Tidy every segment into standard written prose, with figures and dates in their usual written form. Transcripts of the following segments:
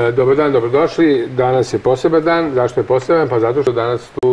Dobar dan, dobrodošli. Danas je poseban dan. Zašto je poseban? Pa zato što danas tu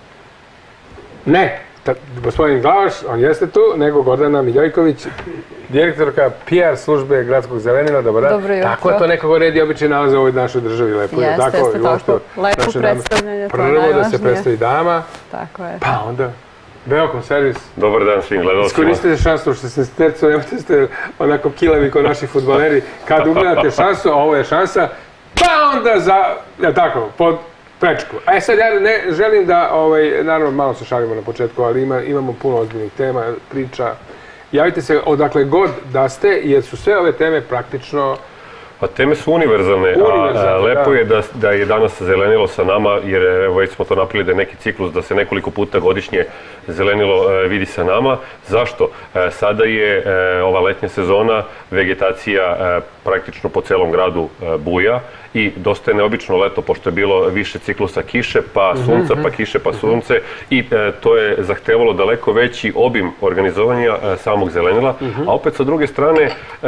ne gospodin Glavaš, on jeste tu, nego Gordana Miljojković, direktorka PR službe Gradskog zelenila. Dobar dan. Dobro jutro. Tako je to nekako red i običaj nalaze u ovoj našoj državi. Lepo je. Jeste, tako. Lepo predstavljanje, to je najvažnije. Prvo da se predstavi dama, tako je. pa onda Beokom servis. Dobar dan svim gledalcima. Iskoristite šansu što ste sterco, nemojte ste onako kilavi kao naši fudbaleri. Kad ugledate šansu, a ovo je šansa, pa onda tako, pod prečku. A sad ja ne želim da, naravno malo se šalimo na početku, ali imamo puno ozbiljnih tema, priča. Javite se odakle god da ste, jer su sve ove teme praktično... Pa teme su univerzalne, a lepo je da je danas zelenilo sa nama, jer evo već smo to napravili da je neki ciklus, da se nekoliko puta godišnje zelenilo vidi sa nama. Zašto? Sada je ova letnja sezona, vegetacija praktično po celom gradu buja i dosta je neobično leto, pošto je bilo više ciklusa kiše, pa sunca, pa kiše, pa sunce i to je zahtevalo daleko veći obim organizovanja samog zelenila, a opet sa druge strane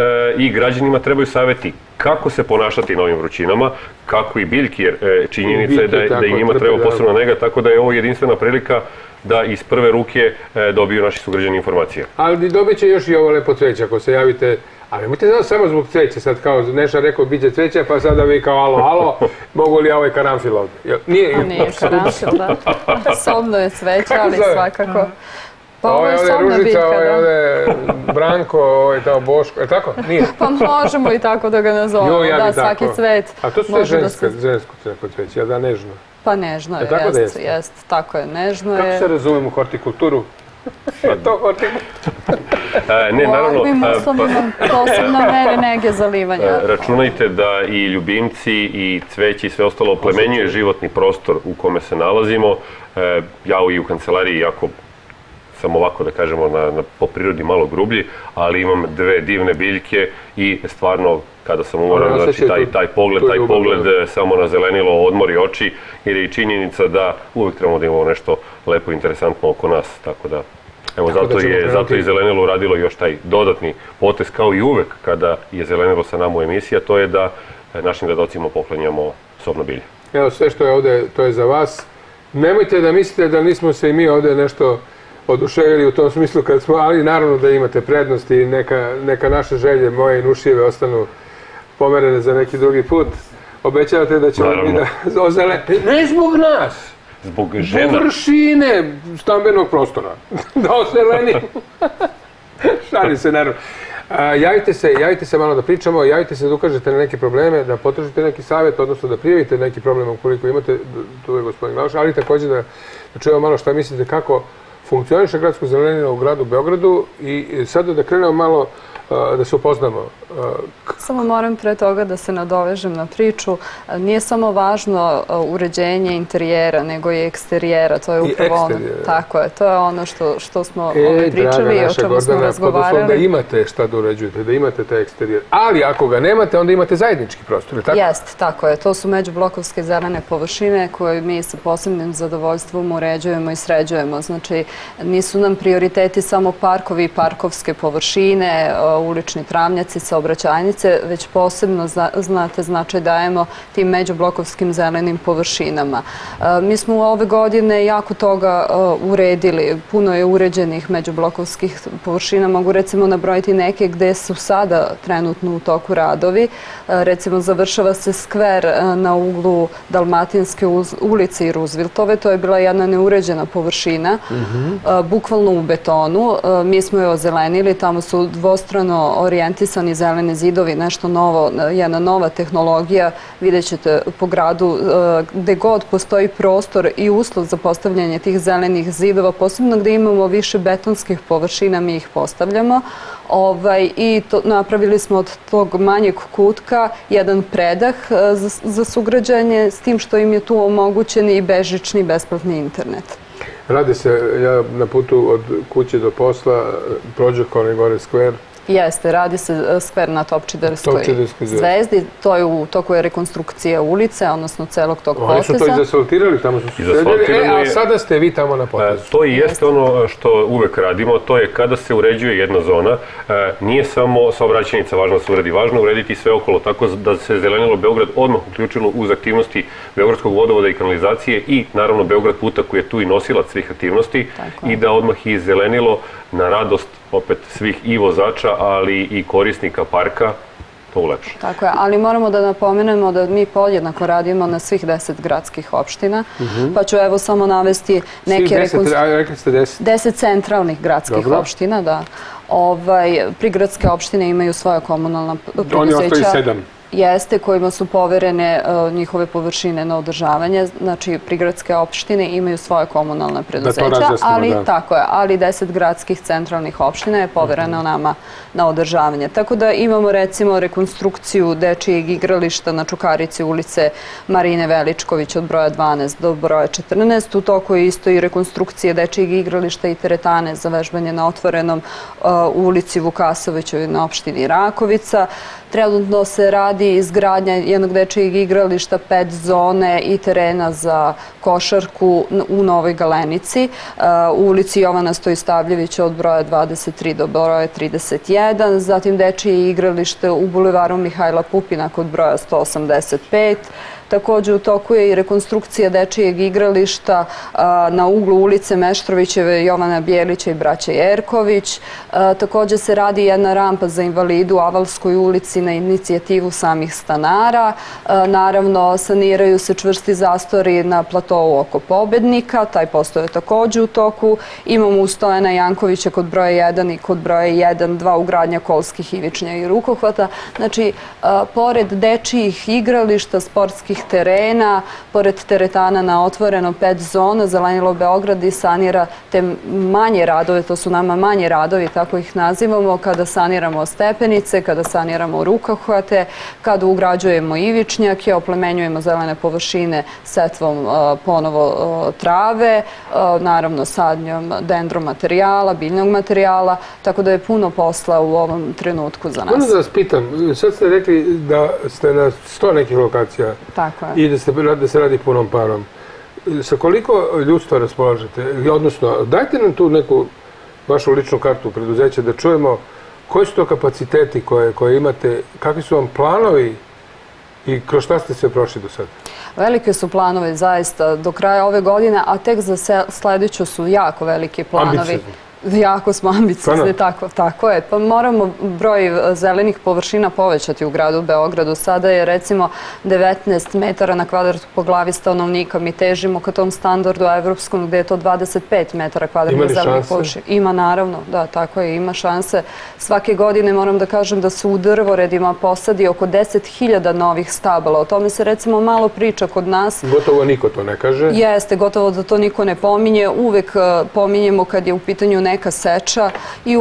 i građanima trebaju savjeti kako se ponašati na ovim vrućinama, kako i biljki, jer činjenica je da i njima treba posebno nega, tako da je ovo jedinstvena prilika da iz prve ruke dobiju naši sugrađani informacije. Ali dobit će još i ovo lepo cveće ako se javite, ali nemojte samo zbog cveća, sad kao Neša rekao biće cveća, pa sada vi kao alo, mogu li ovaj karanfil ovdje? Nije karanfil, da. Sobno je cveće, ali svakako. Pa ovo je sobna biljka, da. Ovo je ovdje Branko, ovo je tamo Boško, je tako? Nije? Pa možemo i tako da ga nazovemo, da, svaki cvet. A to su te žensko cveće, jel da, nežno? Pa nežno je, jest, tako je, nežno je. Kako se razumemo u hortikulturu? Je to hortikultura? Ne, naravno... U ovim uslovima posebno mere nege zalivanja. Računajte da i ljubimci i cveće i sve ostalo oplemenjuje životni prostor u kome se nalazimo. Ja i u kancelariji jako sam ovako da kažemo po prirodi malo grublji, ali imam dve divne biljke i stvarno kada sam umoran, znači taj pogled samo na zelenilo odmori oči, jer je i činjenica da uvijek trebamo da imamo nešto lepo i interesantno oko nas, tako da evo zato je zelenilo uradilo još taj dodatni potez kao i uvek kada je zelenilo sa nama u emisiji, a to je da našim gledalcima poklanjamo sobno bilje. Evo sve što je ovdje, to je za vas. Nemojte da mislite da nismo se i mi ovdje nešto oduševili u tom smislu kad smo, ali naravno da imate prednosti i neka naše želje, moje i Nušijeve, ostanu pomerene za neki drugi put. Obećavate da ćemo mi da ozelenimo. Ne zbog nas! Zbog žena. Površine stambenog prostora. Da ozelenimo. Šali se, naravno. Javite se malo da pričamo, javite se da ukažete na neke probleme, da potražite neki savjet, odnosno da prijavite neki problem ukoliko imate, tu je gospodin Glavaš, ali također da čujemo malo šta mislite kako funkcioniše gradsko zelenilo u gradu Beogradu i sada da krenemo malo da se upoznamo. Samo moram pre toga da se nadovežem na priču. Nije samo važno uređenje interijera, nego i eksterijera. To je upravo ono. Tako je, to je ono što smo pričali i o čemu smo razgovarali. Da imate šta da uređujete, da imate taj eksterijer. Ali ako ga nemate, onda imate zajednički prostor, tako? Jest, tako je. To su međublokovske zelene površine koje mi sa posebnim zadovoljstvom uređujemo i sređujemo. Znači, nisu nam prioriteti samo parkovi i parkovske površine, ulični travnjaci, saobraćajnice, već posebno, znate, značaj dajemo tim međublokovskim zelenim površinama. Mi smo ove godine jako toga uredili. Puno je uređenih međublokovskih površina. Mogu recimo nabrojiti neke gde su sada trenutno u toku radovi. Recimo završava se skver na uglu Dalmatinske ulice i Rooseveltove. To je bila jedna neuređena površina, bukvalno u betonu. Mi smo je ozelenili, tamo su dvostrano orijentisani zeleni zidovi, nešto novo, jedna nova tehnologija. Vidjet ćete po gradu gde god postoji prostor i uslov za postavljanje tih zelenih zidova, posebno gde imamo više betonskih površina, mi ih postavljamo. I napravili smo od tog manjeg kutka jedan predah za sugrađanje, s tim što im je tu omogućen i bežični besplatni internet. Radi se, ja na putu od kuće do posla, prođe Kone Gore Square, Jeste, radi se skver na Topčiderskoj zvezdi. To je u toku je rekonstrukcija ulice, odnosno celog tog poteza. Oni su to izasfaltirali, tamo su sedeli, a sada ste vi tamo na potezu. To i jeste ono što uvek radimo, to je kada se uređuje jedna zona, nije samo saobraćajnica važno da se uredi, važno je urediti sve okolo, tako da se zelenilo Beograd odmah uključilo uz aktivnosti Beogradskog vodovoda i kanalizacije i naravno Beograd puta koji je tu i nosilac svih aktivnosti i da odmah i zelenilo na radost opet svih i vozača, ali i korisnika parka, to ulepša. Tako je, ali moramo da napomenemo da mi podjednako radimo na svih 10 gradskih opština, pa ću evo samo navesti neke rekonstrukcije. Rekli ste 10? 10 centralnih gradskih opština, da. Prigradske opštine imaju svoja komunalna preduzeća. Oni ostaju 7. Jeste, kojima su poverene njihove površine na održavanje. Znači, prigradske opštine imaju svoje komunalne preduzeća, ali 10 gradskih centralnih opština je povereno nama na održavanje. Tako da imamo recimo rekonstrukciju dečijeg igrališta na Čukarici ulice Marine Veličković od broja 12 do broja 14. U toku je isto i rekonstrukcija dečijeg igrališta i teretane za vežbanje na otvorenom u ulici Vukasovićoj na opštini Rakovica. Trenutno se radi izgradnja jednog dečijeg igrališta, 5 zone i terena za košarku u Novoj Galenici, u ulici Jovana Stojistavljevića od broja 23 do broja 31, zatim dečije igralište u bulevaru Mihajla Pupina kod broja 185, Takođe u toku je i rekonstrukcija dečijeg igrališta na uglu ulice Meštrovićeve, Jovana Bjelića i braće Jerković. Takođe se radi jedna rampa za invalidu u Avalskoj ulici na inicijativu samih stanara. Naravno, saniraju se čvrsti zastori na platovu oko Pobednika, taj posao je takođe u toku. Imamo u Stojana Jankovića kod broja 1 i kod broja 1-2 ugradnja kolskih ivičnja i rukohvata. Znači, pored dečijih igrališta, sportskih terena, pored teretana na otvoreno 5 zona, zelenilo Beograd i sanira te manje radove, to su nama manje radovi, tako ih nazivamo, kada saniramo stepenice, kada saniramo rukohvate, kada ugrađujemo ivičnjake, oplemenjujemo zelene površine setvom ponovo trave, naravno sadnjom dendromaterijala, biljnog materijala, tako da je puno posla u ovom trenutku za nas. Moram da vas pitam, sad ste rekli da ste na 100 nekih lokacija i da se radi punom parom. Sa koliko ljudstva raspolažete? Odnosno, dajte nam tu neku vašu ličnu kartu preduzeća da čujemo koji su to kapaciteti koje imate, kakvi su vam planovi i kroz šta ste se prošli do sada? Velike su planovi zaista do kraja ove godine, a tek za sledeću su jako veliki planovi. Ambiciozni. Jako smo ambiciozni, tako je. Pa moramo broj zelenih površina povećati u gradu Beogradu. Sada je recimo 19 metara na kvadrat po glavi stanovnika. Mi težimo ka tom standardu evropskom gde je to 25 metara kvadratnih zelenih površina. Ima naravno, da, tako je, ima šanse. Svake godine moram da kažem da se u drvoredima posadi oko 10.000 novih stabala. O tome se recimo malo priča kod nas. Gotovo niko to ne kaže. Jeste, gotovo da to niko ne pominje. Uvek pominjemo kad je u pitanju neka seča i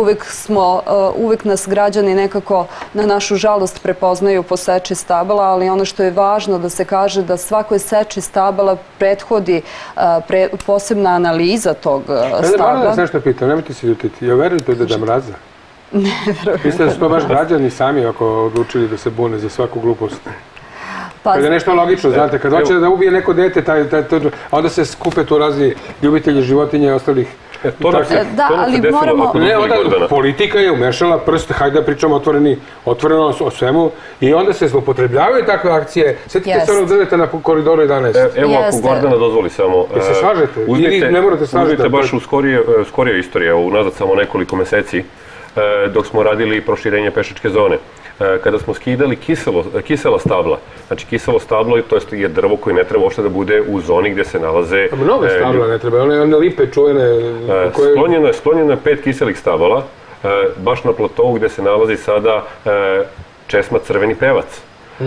uvek nas građani nekako na našu žalost prepoznaju po seči stabala, ali ono što je važno da se kaže da svakoj seči stabala prethodi posebna analiza tog stabla. Moram da se nešto pitam, nemojte se ljutiti, ja verujete da mraza? Ne verujem. Mislite da su to baš građani sami ako odlučili da se bune za svaku glupost? Kada je nešto logično, znate, kad hoće da ubije neko dete, a onda se skupe tu razni ljubitelji životinja i ostalih. Da, ali moramo... Ne, onda politika je umešala prst, hajde da pričamo otvoreno o svemu i onda se zloupotrebljavaju takve akcije. Sjetite se onog drveta na koridoru 11. Evo, ako Gordana dozvoli samo... I se slažete? Ili ne morate slažete? Uzmite baš u skorije istorije, unazad samo nekoliko meseci, dok smo radili proširenje pešačke zone. Kada smo skidali kisela stabla, znači kiselo stablo to je drvo koje ne treba uopšte da bude u zoni gde se nalaze... Mnogo stabla ne treba, one lipe čuvene... Sklonjeno je 5 kiselih stabala, baš na platovu gde se nalazi sada česma Crveni pevac.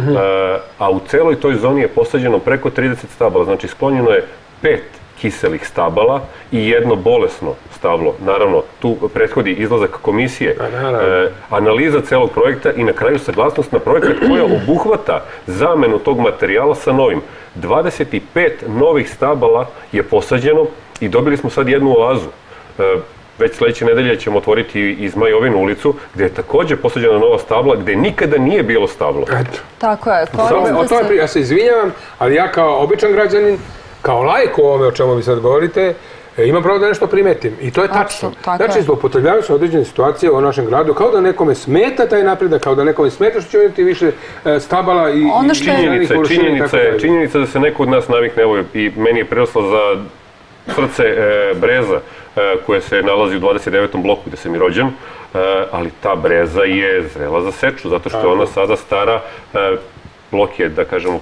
A u celoj toj zoni je posađeno preko 30 stabala, znači sklonjeno je 5 kiselih stabala i jedno bolesno stablo. Naravno, tu prethodi izlazak komisije, analiza celog projekta i na kraju saglasnost na projekat koja obuhvata zamenu tog materijala sa novim. 25 novih stabala je posađeno i dobili smo sad jednu oazu. već sledeće nedelje ćemo otvoriti i Zmajovinu ulicu, gde je takođe posađena nova stabla, gde nikada nije bilo stablo. Eto. Tako je. Ja se izvinjavam, ali ja kao običan građanin, kao laik u ovome o čemu vi sad govorite, imam pravo da nešto primetim. I to je tačno. Znači, zloupotrebljavaju se određene situacije u našem gradu, kao da nekome smeta taj napredak, kao da nekome smeta što će imati više stabala i činjenica da se neko od nas navikne, evo i meni je prerasla za srce breza koja se nalazi u 29. bloku gde sam i rođen, ali ta breza je zrela za seču, zato što je ona sada stara, blok je, da kažemo,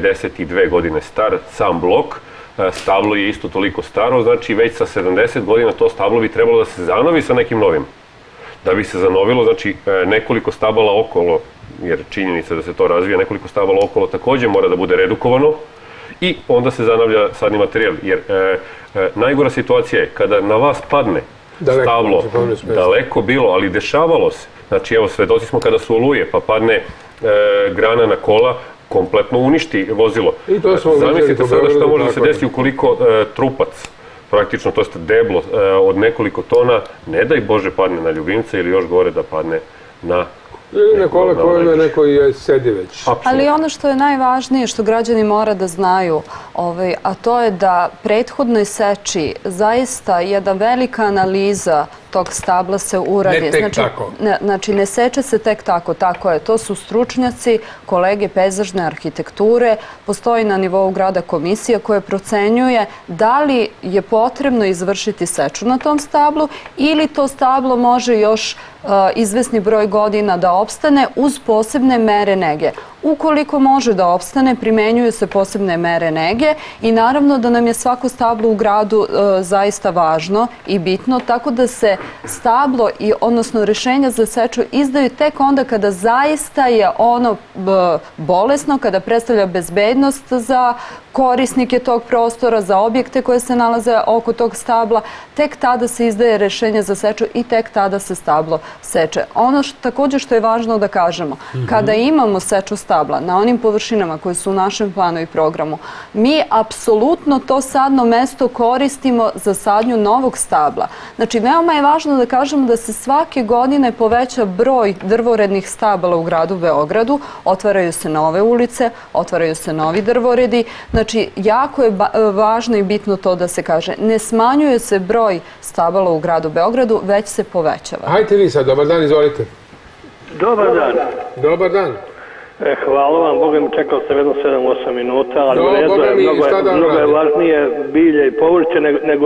52 godine star, sam blok, stablo je isto toliko staro, znači već sa 70 godina to stablo bi trebalo da se zanovi sa nekim novim. Da bi se zanovilo, znači nekoliko stabala okolo, jer činjenica da se to razvija, nekoliko stabala okolo takođe mora da bude redukovano i onda se zanavlja sadni materijal, jer najgora situacija je kada na vas padne stablo, daleko bilo, ali dešavalo se. Znači evo, svedoci smo kada su oluje, pa padne grana na kola, kompletno uništi vozilo. Zamislite sada šta može da se desi ukoliko trupac, praktično, to je deblo od nekoliko tona, ne daj Bože padne na ljubimca ili još gore da padne na ili na kola kojima neko sedi već. Ali ono što je najvažnije, što građani mora da znaju, a to je da prethodnoj seči zaista jedna velika analiza tog stabla se uradi. Ne tek tako. Znači, ne seče se tek tako, tako je. To su stručnjaci, kolege pejzažne arhitekture, postoji na nivou grada komisija koja procenjuje da li je potrebno izvršiti seču na tom stablu ili to stablo može još izvesni broj godina da opstane uz posebne mere nege. Ukoliko može da opstane, primenjuju se posebne mere nege i naravno da nam je svako stablo u gradu zaista važno i bitno, tako da se stablo, odnosno rešenja za seču izdaju tek onda kada zaista je ono bolesno, kada predstavlja bezbednost za korisnike tog prostora, za objekte koje se nalaze oko tog stabla, tek tada se izdaje rešenje za seču i tek tada se stablo seče. Ono također što je važno da kažemo, kada imamo seču stabla na onim površinama koje su u našem planu i programu, mi apsolutno to sadno mesto koristimo za sadnju novog stabla. Znači, veoma je važno da kažemo da se svake godine poveća broj drvorednih stabala u gradu Beogradu, otvaraju se nove ulice, otvaraju se novi drvoredi. Znači, jako je važno i bitno to da se kaže, ne smanjuje se broj stabala u gradu Beogradu, već se povećava. Hajte vi sad, dobar dan, izvolite. Dobar dan. Dobar dan. Hvala vam, Boga mi čekao sam jedno 7-8 minuta, ali mnogo je važnije bilje i povrće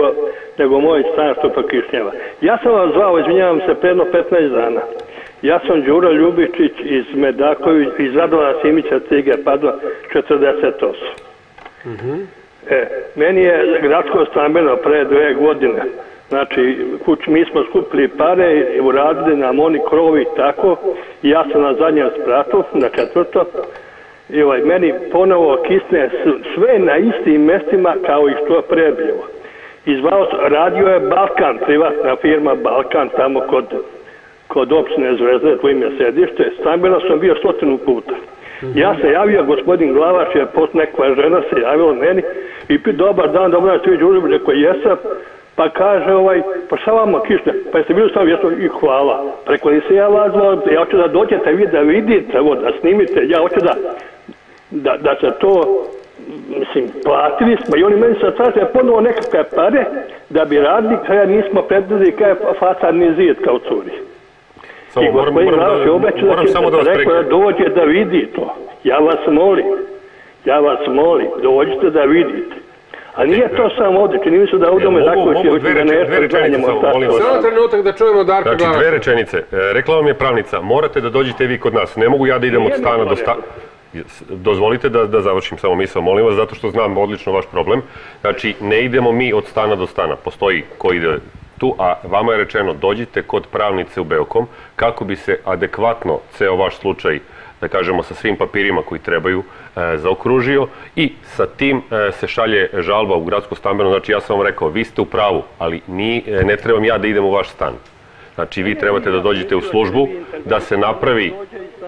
nego moj stan što prokišnjava. Ja sam vas zvao, izvinjavam se, predno 15 dana. Ja sam Đuro Ljubičić iz Medaković, iz Radovana Simića Cige, Padva 48. Meni je gradsko stambeno pre 2 godine. Znači, mi smo skupili pare i uradili nam oni krovi tako, i ja sam na zadnjem spratu, na 4. I meni ponovo kisne sve na istim mestima kao i što pre bilo. Radio je Balkan, privatna firma Balkan, tamo kod opštine Zvezde, tu im je sedište. Stambeno sam bio 100 puta. Ja se javio, gospodin Glavaš je, post neka žena se javila meni i dobar dan, dobro je, ti Đurim, rekao jesam. Pa kaže, pa šta vama kišne? Pa jeste bili sam vjesno i hvala. Preko nisam ja vas zvao, ja hoću da dođete vi da vidite, da snimite, ja hoću da se to, mislim, platili smo i oni meni sad traže ponovo nekakve pare da bi radili kada nismo predvidili kada je fasadni zid kao curi. I gospodin Glavaš je obećao da će rekao da dođe da vidi to. Ja vas molim, dođite da vidite. A nije to samo ovdje, čini mi se da ovdje Medaković je da nešto zanjemo. Samo trenutak da čujemo Darka Glavaša. Znači, 2 rečenice. Rekla vam je pravnica, morate da dođete vi kod nas. Ne mogu ja da idem od stana do stana. Dozvolite da završim samo misao, molim vas, zato što znam odlično vaš problem. Znači, ne idemo mi od stana do stana. Postoji ko ide tu, a vama je rečeno, dođite kod pravnice u Beokom kako bi se adekvatno ceo vaš slučaj, da kažemo, sa svim papirima koji trebaju, zaokružio i sa tim se šalje žalba u gradsko stambeno. Znači, ja sam vam rekao, vi ste u pravu, ali ne trebam ja da idem u vaš stan. Znači, vi trebate da dođete u službu, da se napravi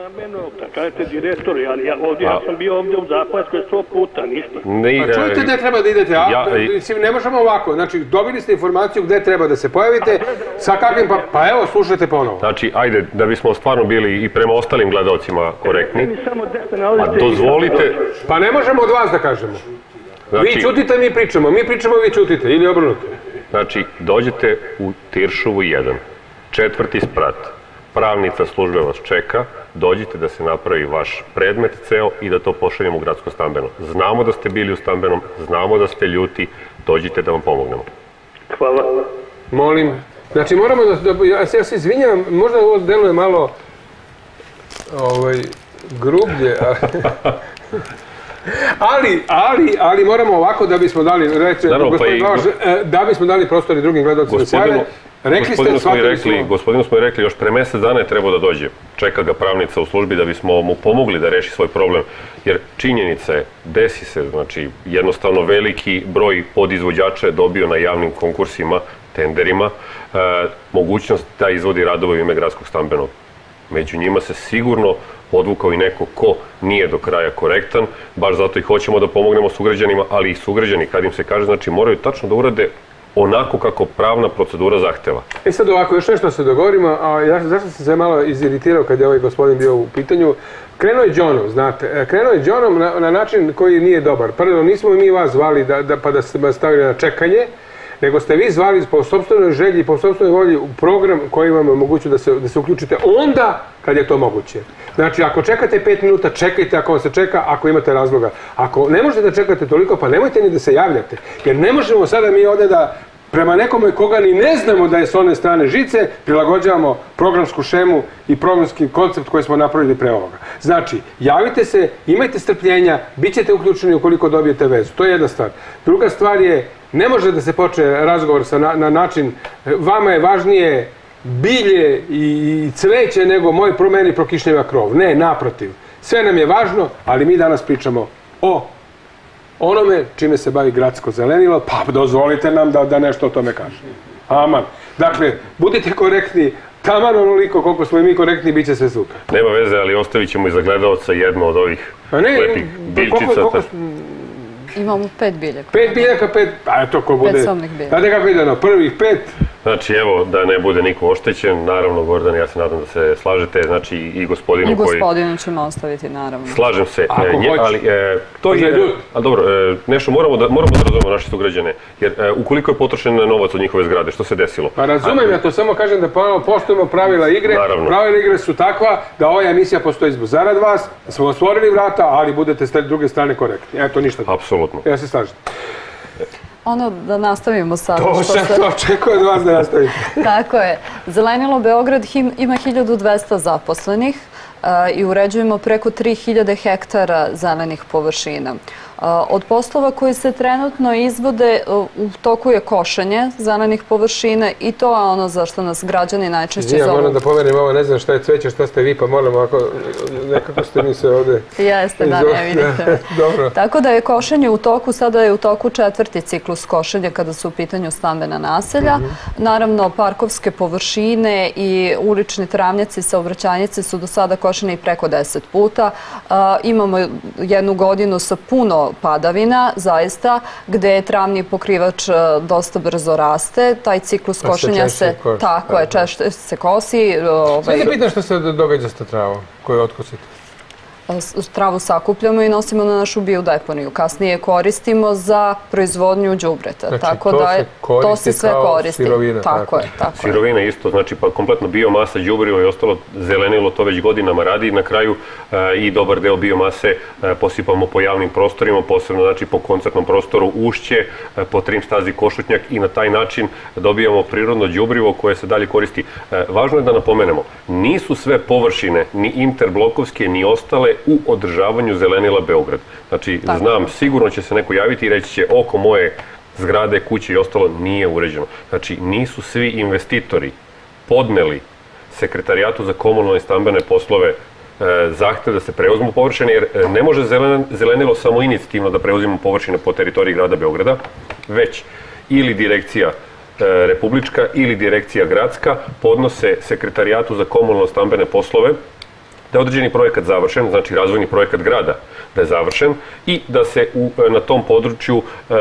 stambeno, da kažete direktor, ja sam bio ovdje u Zapadskoj 100 puta, ništa. Čujte gde treba da idete, ne možemo ovako, znači dobili ste informaciju gde treba da se pojavite, sa kakvim, pa evo, slušajte ponovo. Znači, ajde, da bismo stvarno bili i prema ostalim gledalcima korektni, a dozvolite... Pa ne možemo od vas da kažemo. Vi ćutite, mi pričamo, vi ćutite, ili obrnuto. Znači, dođete u Tiršovu 1, 4. sprat, pravnica službe vas čeka, dođite da se napravi vaš predmet ceo i da to pošaljemo u gradsko stambeno. Znamo da ste bili u stambenom, znamo da ste ljuti, dođite da vam pomognemo. Hvala. Molim. Znači, moramo da... Ja se izvinjam, možda ovo deluje malo grublje, ali moramo ovako da bismo dali, da bismo dali prostor i drugim gledalcima da se jave. Gospodinu smo i rekli, još pre mesec dana je trebao da dođe. Čeka ga pravnica u službi da bismo mu pomogli da reši svoj problem. Jer činjenica je, desi se, znači jednostavno veliki broj podizvođača je dobio na javnim konkursima, tenderima, mogućnost da izvodi radove u ime gradskog stambenog. Među njima se sigurno odvukao i neko ko nije do kraja korektan, baš zato i hoćemo da pomognemo sugrađanima, ali i sugrađani, kad im se kaže, znači moraju tačno da urade onako kako pravna procedura zahteva. Sad ovako, još nešto se dogovorimo, a zašto sam se malo iziritirao kad je ovaj gospodin bio u pitanju? Krenuo je Đonom, znate, krenuo je Đonom na način koji nije dobar. Prvo, nismo mi vas zvali pa da ste vas stavili na čekanje, nego ste vi zvali po sopstvenoj želji i po sopstvenoj volji u program koji vam omogućuje da se uključite onda kad je to moguće. Znači, ako čekate 5 minuta, čekajte ako vam se čeka, ako imate razloga. Ako ne možete da čekate toliko, pa nemojte ni da se javljate. Jer ne možemo sada mi ovde da prema nekome koga ni ne znamo da je s one strane žice, prilagođavamo programsku šemu i programski koncept koji smo napravili pre ovoga. Znači, javite se, imajte strpljenja, bit ćete uključeni ukoliko dobijete vezu. To je jedna stvar. Druga stvar je, ne može da se počne razgovor na način vama je važnije bilje i cveće nego moj promeni prokišnjava krov. Ne, naprotiv. Sve nam je važno, ali mi danas pričamo o onome čime se bavi gradsko zelenilo, pa dozvolite nam da nešto o tome kažem. Aman. Dakle, budite korektni, taman onoliko koliko smo i mi korektni, bit će sve super. Nema veze, ali ostavit ćemo i za gledalca jedno od ovih lepih biljčica. Imamo 5 biljaka. 5 biljaka, 5, a eto ko bude... 5 somnih biljaka. Znate kako ide, prvih 5... Znači, evo, da ne bude niko oštećen, naravno, Gordane, ja se nadam da se slažete, znači i gospodinu koji... I gospodinu ćemo ostaviti, naravno. Slažem se, ali to je... Ali dobro, nešto moramo da razumemo naše sugrađane, jer ukoliko je potrošen novac od njihove zgrade, što se desilo? Pa razumem, ja to samo kažem da poštujemo pravila igre. Pravila igre su takva da ova emisija postoji zarad vas, da smo otvorili vrata, ali budete s druge strane korektni. Eto, ništa. Apsolutno. Ja se slažem. Ono, da nastavimo sad. To očekujem od vas da nastavite. Tako je. Zelenilo Beograd ima 1200 zaposlenih i uređujemo preko 3000 hektara zelenih površina. Od poslova koji se trenutno izvode u toku je košenje zelenih površina i to je ono za što nas građani najčešće zovu. Ja moram da pomerim ovo, ne znam šta je cveće, šta ste vi, pa moram ovako, nekako ste mi se ovde... Jeste, da, ne vidite. Dobro. Tako da je košenje u toku, sada je u toku 4. ciklus košenja kada su u pitanju stambena naselja. Naravno, parkovske površine i ulični travnjaci, saobraćajnice su do sada košene i preko 10 puta. Imamo jednu godinu sa puno padavina, zaista, gde je travni pokrivač dosta brzo raste. Taj ciklus košenja se... Tako je, češće se kosi. Sve se pitan što se događa sa travom koju otkosite? Travu sakupljamo i nosimo na našu biodeponiju. Kasnije koristimo za proizvodnju đubreta. Znači, to se sve koristi kao sirovina. Tako je. Sirovina isto, znači pa kompletno biomasa, đubrivo i ostalo zelenilo to već godinama radi. Na kraju i dobar deo biomase posipamo po javnim prostorima, posebno znači po koncertnom prostoru Ušće, po Trim stazi Košutnjak i na taj način dobijamo prirodno đubrivo koje se dalje koristi. Važno je da napomenemo, nisu sve površine, ni interblokovske, ni ostale u održavanju zelenila Beograd. Znači, znam, sigurno će se neko javiti i reći će oko moje zgrade, kuće i ostalo nije uređeno. Znači, nisu svi investitori podneli Sekretarijatu za komunalne i stambene poslove zahtev da se preuzmu površine, jer ne može zelenilo samo inicijativno da preuzimo površine po teritoriji grada Beograda, već ili direkcija republička ili direkcija gradska podnose Sekretarijatu za komunalno stambene poslove da je određeni projekat završen, znači razvojni projekat grada da je završen i da se na tom području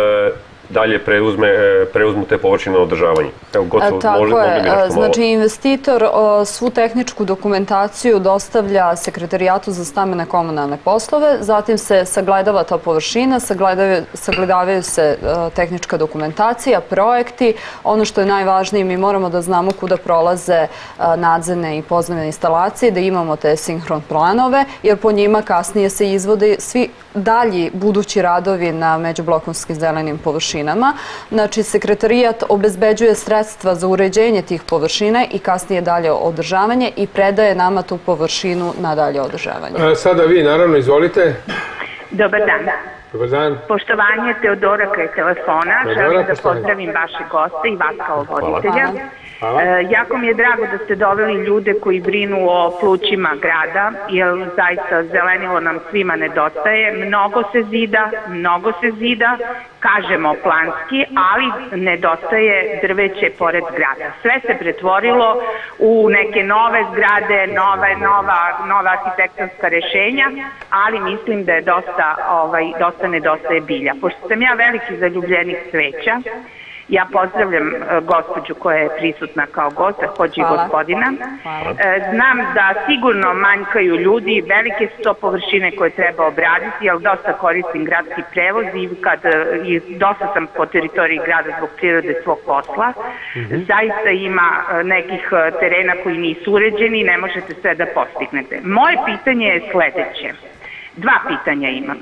dalje preuzmu te površine na održavanje. Evo, gotovo, tako je. Znači, malo. investitor svu tehničku dokumentaciju dostavlja Sekretarijatu za stambene komunalne poslove, zatim se sagledava ta površina, sagledavaju se tehnička dokumentacija, projekti. Ono što je najvažnije, mi moramo da znamo kuda prolaze nadzemne i podzemne instalacije, da imamo te sinhron planove, jer po njima kasnije se izvode svi dalji budući radovi na međublokovskim zelenim površinama. Znači, Sekretarijat obezbeđuje sredstva za uređenje tih površina i kasnije dalje održavanje i predaje nama tu površinu na dalje održavanje. Sada vi, naravno, izvolite. Dobar dan. Dobar dan. Poštovanje, Teodora kraj telefona. Želim da pozdravim vaše goste i vas kao voditelja. Jako mi je drago da ste doveli ljude koji brinu o plućima grada, jer zaista zelenilo nam svima nedostaje. Mnogo se zida, kažemo planski, ali nedostaje drveće pored grada. Sve se pretvorilo u neke nove zgrade, nova arhitektonska rešenja, ali mislim da je dosta nedostaje bilja. Pošto sam ja veliki zaljubljenik cveća, ja pozdravljam gospođu koja je prisutna kao gost, takođe i gospodina. Znam da sigurno manjkaju ljudi, velike su to površine koje treba obraditi, jer dosta koristim gradski prevoz i dosta sam po teritoriji grada zbog prirode svog posla. Zaista ima nekih terena koji nisu uređeni i ne možete sve da postignete. Moje pitanje je sledeće. Dva pitanja imam.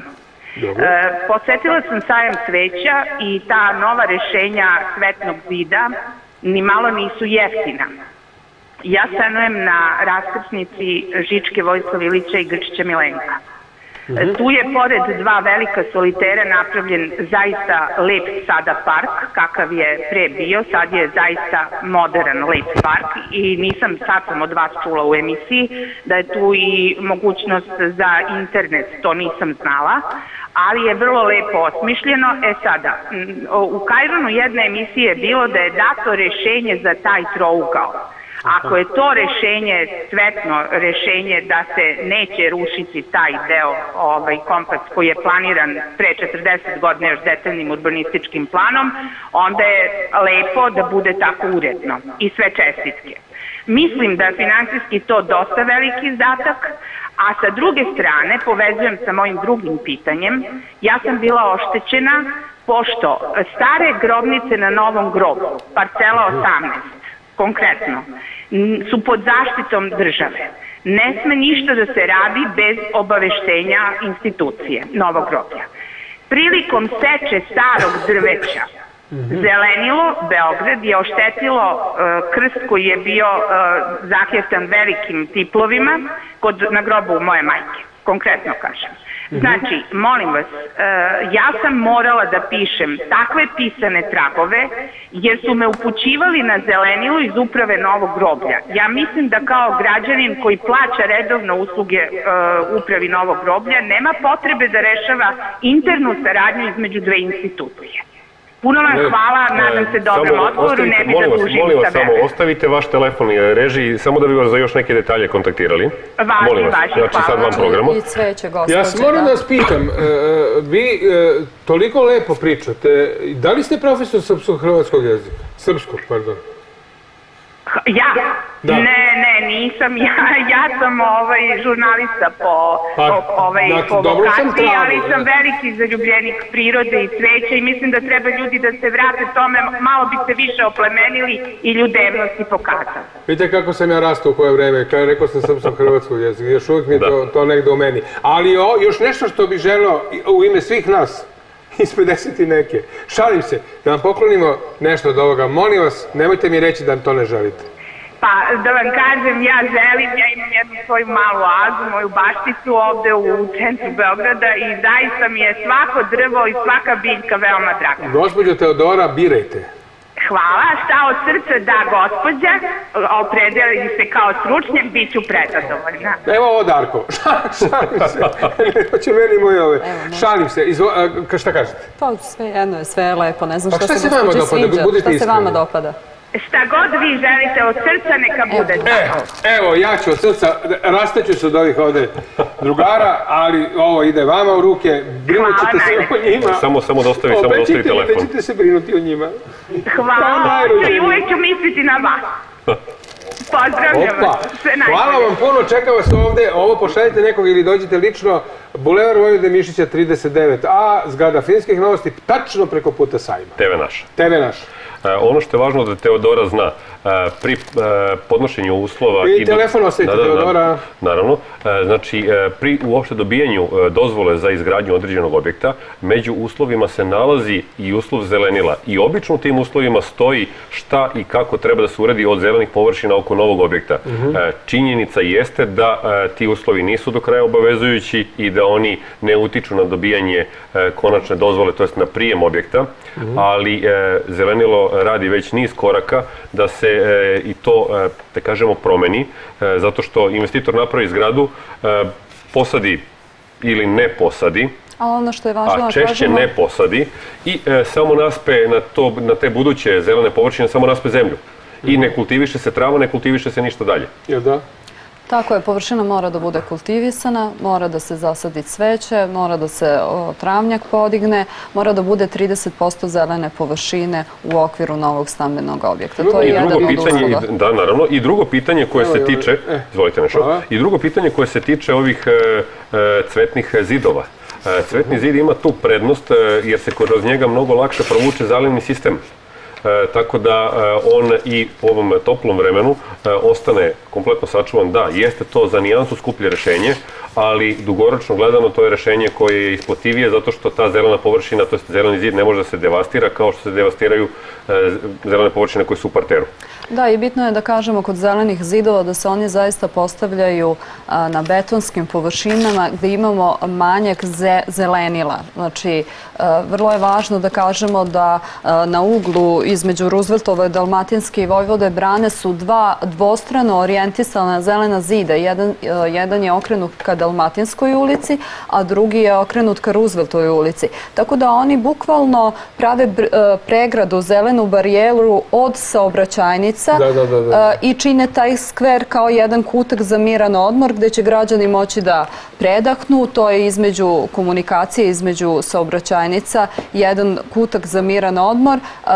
Posetila sam sajam cveća i ta nova rešenja cvetnog zida ni malo nisu jeftina. Ja stanujem na raskrsnici Žičke Vojislava Ilića i Grčića Milenka. Tu je pored dva velika solitera napravljen zaista lep sada park, kakav je pre bio, sad je zaista modern lep park i sad sam od vas čula u emisiji da je tu i mogućnost za internet, to nisam znala, ali je vrlo lepo osmišljeno. Sada, u Kajronu jedne emisije je bilo da je dato rešenje za taj trougao. Ako je to rešenje, cvetno rešenje da se neće rušiti taj deo, kompleks koji je planiran pre 40 godina još detaljnim urbanističkim planom, onda je lepo da bude tako uredno i sve čestitke. Mislim da je finansijski to dosta veliki izdatak, a sa druge strane, povezujem sa mojim drugim pitanjem, ja sam bila oštećena pošto stare grobnice na Novom grobu, parcela 18, konkretno, su pod zaštitom države. Ne sme ništa da se radi bez obaveštenja institucije Novog groblja. Prilikom seče starog drveća, Zelenilo Beograd je oštetilo krst koji je bio zaheftan velikim tiplovima na grobu moje majke, konkretno kažem. Znači, molim vas, ja sam morala da pišem takve pisane tragove jer su me upućivali na zelenilo iz uprave Novog groblja. Ja mislim da kao građanin koji plaća redovno usluge upravi Novog groblja nema potrebe da rešava internu saradnju između dve institucije. Puno vam hvala, nadam se dobrom odgovoru, ne bi da dužim sa vremena. Molim vas, samo ostavite vaš telefon režiji, samo da bi vas za još neke detalje kontaktirali. Važi, znači sad vam programu. Ja se moram da vas pitam, vi toliko lepo pričate, da li ste profesor srpsko-hrvatskog jezika? Srpskog, pardon. Ja? Ne, nisam. Ja sam žurnalista po vokaciji, ali sam veliki zaljubljenik prirode i cveća i mislim da treba ljudi da se vrate tome, malo bi se više oplemenili i ljudevnosti pokazali. Vidite kako sam ja rastao u koje vreme, kada rekao sam srpsko-hrvatskog jezika, još uvijek mi je to negde u meni. Ali još nešto što bih želeo u ime svih nas, iz 50 i neke. Šalim se, da vam poklonimo nešto od ovoga. Molim vas, nemojte mi reći da to ne želite. Pa, da vam kažem, ja želim, ja imam jednu svoju malu oazu, moju bašticu ovde u centru Beograda i zaista mi je svako drvo i svaka biljka veoma draga. Gospođo Teodora, birajte. Hvala, šta od srca da gospođa, opredelim se kao stručnjak, bit ću prezadovoljna. Evo ovo Darko, šalim se, hoće meni moje ove, šalim se, šta kažete? Pa sve jedno je, sve je lepo, ne znam šta se gospođi sviđa, šta se vama dopada. Šta god vi želite od srca, neka bude tako. Evo, ja ću od srca, rasteću se od ovih ovde drugara, ali ovo ide vama u ruke, brinut ćete se o njima. Samo dostavi telefon. Obećite se brinuti o njima. Hvala, i uvek ću misliti na vas. Pozdravljam vas, sve najbolje. Hvala vam puno, čekam vas ovde, ovo pošaljite nekog ili dođite lično, Bulevar Vojvode Mišića 39A, zgrada Filmskih novosti, tačno preko puta sajma. TV naš. Ono što je važno da Teodora zna, pri podnošenju uslova... I telefon ostavite Teodora. Naravno. Znači, pri uopšte dobijanju dozvole za izgradnju određenog objekta, među uslovima se nalazi i uslov zelenila. I obično u tim uslovima stoji šta i kako treba da se uredi od zelenih površina oko novog objekta. Činjenica jeste da ti uslovi nisu do kraja obavezujući i da oni ne utiču na dobijanje konačne dozvole, to jest na prijem objekta, ali zelenilo radi već niz koraka da se i to, da kažemo, promeni, zato što investitor napravi zgradu, posadi ili ne posadi, a češće ne posadi i samo naspe na te buduće zelene površine, samo naspe zemlju. I ne kultiviše se trava, ne kultiviše se ništa dalje. Jel da? Tako je, površina mora da bude kultivisana, mora da se zasadi cveće, mora da se travnjak podigne, mora da bude 30% zelene površine u okviru novog stambenog objekta. To je jedan od uslova. Da, naravno. I drugo pitanje koje se tiče... Izvolite nešto. I drugo pitanje koje se tiče ovih cvetnih zidova. Cvetni zid ima tu prednost jer se kroz njega mnogo lakše provuče zalivni sistem. Tako da on i u ovom toplom vremenu ostane kompletno sačuvan. Da, jeste to za nijansu skuplje rešenje, ali dugoročno gledano to je rešenje koje je isplativije zato što ta zelena površina, to je zeleni zid, ne može da se devastira kao što se devastiraju zelene površine koje su u parteru. Da, i bitno je da kažemo kod zelenih zidova da se oni zaista postavljaju na betonskim površinama gde imamo manjak zelenila. Znači, vrlo je važno da kažemo da na uglu između Rooseveltove, Dalmatinske i Vojvode brane su dva dvostrano orijentisana zelena zida. Jedan je okrenut ka Dalmatinskoj ulici, a drugi je okrenut ka Rooseveltovoj ulici. Tako da oni bukvalno prave pregradu, zelenu barijeru od saobraćajnica i čine taj skver kao jedan kutak za miran odmor gde će građani moći da predahnu. To je između komunikacije, između saobraćajnica, jedan kutak za miran odmor,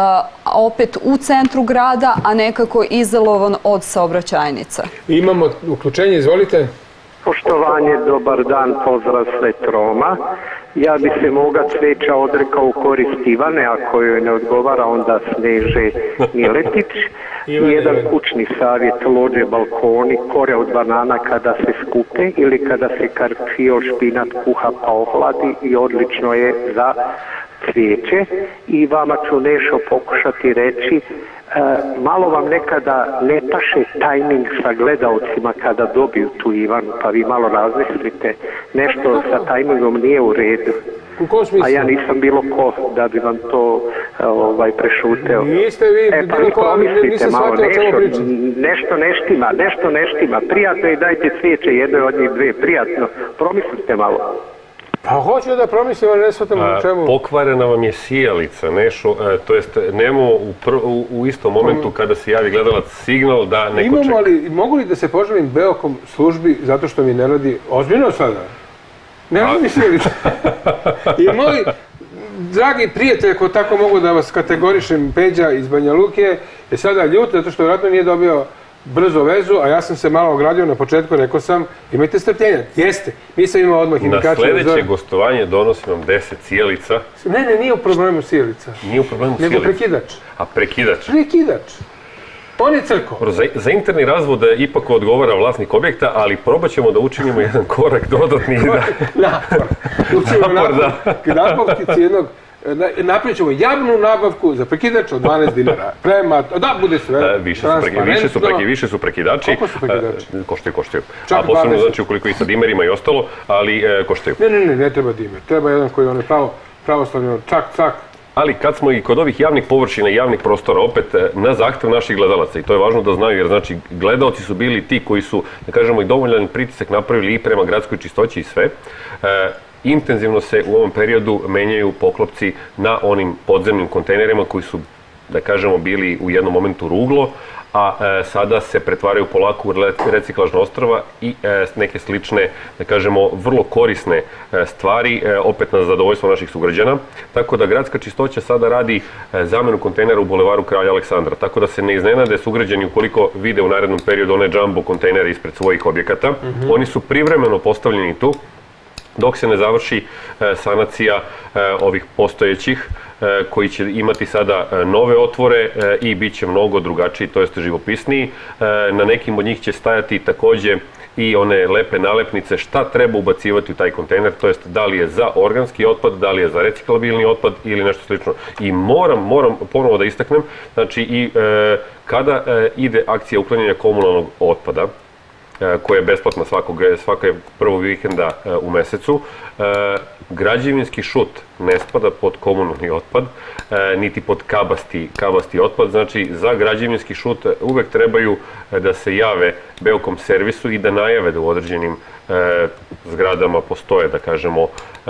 opet u centru grada, a nekako izolovan od saobraćajnica. Imamo uključenje, izvolite. Poštovanje, dobar dan, pozdrav sve Troma. Ja bi se moga cveća odrekao u korist Ivane, ako joj ne odgovara onda Sneže Miletić. Jedan kućni savjet, lođe, balkoni, kore od banana kada se skupe ili kada se karčio špinat kuha pa ohladi i odlično je za cvijeće. I vama ću nešto pokušati reći, malo vam nekada ne paše tajming sa gledalcima kada dobiju tu Ivanu, pa vi malo razmislite, nešto sa tajmingom nije u redu. A ja nisam bilo ko da bi vam to prešuteo. Niste vi bilo ko, nisam shvatio o čemu pričam. Nešto ne štima. Prijatno i dajte cvijeće jednoj od njih dve, prijatno. Promislite malo. Pa hoću da promislim, ali ne shvatam o čemu. Pokvarena vam je sijalica, nešto, to jest nemo u istom momentu kada se javi gledalac signal da neko čeka. Imamo, ali mogu li da se poželim Beokom službi zato što mi ne radi ozbiljno sada? Ne radi sijalica. I moj dragi prijatelj, ako tako mogu da vas kategorišem, Peđa iz Banja Luke, je sada ljut zato što vjerojatno nije dobio brzo vezu, a ja sam se malo ogradio na početku, rekao sam, imajte strpljenja. Jeste, nisam imao odmah indikacije. Na sledeće gostovanje donosim vam 10 sjelica. Ne, nije u problemu sjelica. Nije u problemu sjelica. Nego prekidač. A prekidač? Prekidač. On je crko. Za interni razvod ipak odgovara vlasnik objekta, ali probat ćemo da učinimo jedan korak dodatni. Napor. Učinimo nabavkici jednog. Napravit ćemo javnu nabavku za prekidač od 12 dinara. Da, bude sve više su prekidači. Koliko su prekidači? Koštaju. A posebno znači ukoliko i sa dimerima i ostalo, ali koštaju. Ne treba dimer. Treba jedan koji je pravoslavno čak. Ali kad smo i kod ovih javnih površina i javnih prostora, opet na zahtev naših gledalaca, i to je važno da znaju, jer znači gledalci su bili ti koji su, da kažemo, i dovoljan pritisak napravili i prema gradskoj čistoći i sve, intenzivno se u ovom periodu menjaju poklopci na onim podzemnim kontejnerima koji su da kažemo, bili u jednom momentu ruglo, a sada se pretvaraju polako u reciklažna ostrva i neke slične, da kažemo, vrlo korisne stvari, opet na zadovoljstvo naših sugrađana. Tako da Gradska čistoća sada radi zamenu kontejnera u Bulevaru Kralja Aleksandra. Tako da se ne iznenade sugrađani ukoliko vide u narednom periodu one jumbo kontejnere ispred svojih objekata. Oni su privremeno postavljeni tu dok se ne završi sanacija ovih postojećih, koji će imati sada nove otvore i bit će mnogo drugačiji, to jest živopisniji. Na nekim od njih će stajati takođe i one lepe nalepnice šta treba ubacivati u taj kontejner, to jest da li je za organski otpad, da li je za reciklabilni otpad ili nešto slično. I moram ponovo da istaknem, znači i kada ide akcija uklanjanja komunalnog otpada, koja je besplatna svake prvog vikenda u mesecu, građevinski šut ne spada pod komunalni otpad, niti pod kabasti otpad. Znači, za građevinski šut uvek trebaju da se jave Beokom servisu i da najave da u određenim zgradama postoje, da kažemo,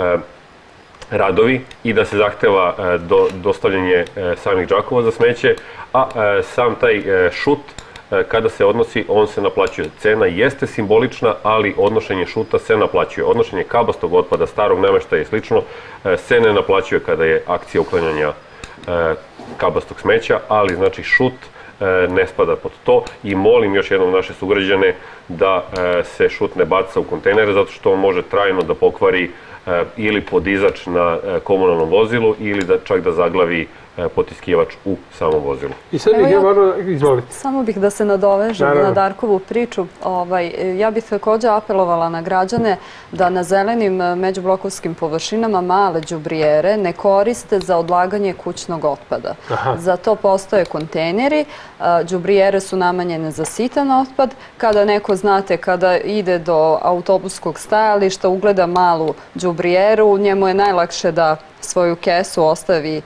radovi i da se zahteva dostavljanje samih džakova za smeće, a sam taj šut kada se odnosi, on se naplaćuje. Cena jeste simbolična, ali odnošenje šuta se naplaćuje. Odnošenje kabastog otpada, starog nameštaja i slično se ne naplaćuje kada je akcija uklanjanja kabastog smeća, ali znači šut ne spada pod to i molim još jednom naše sugrađane da se šut ne baca u kontejnere zato što on može trajno da pokvari ili podizač na komunalnom vozilu ili čak da zaglavi potiskivač u samom vozilu. I sad bih izvolite. Samo bih da se nadovežem na Darkovu priču. Ja bih također apelovala na građane da na zelenim međublokovskim površinama male đubrijere ne koriste za odlaganje kućnog otpada. Za to postoje kontejneri. Đubrijere su namenjene za sitan otpad. Kada neko, znate, kada ide do autobuskog stajališta, ugleda malu đubrijeru, njemu je najlakše da svoju kesu ostavi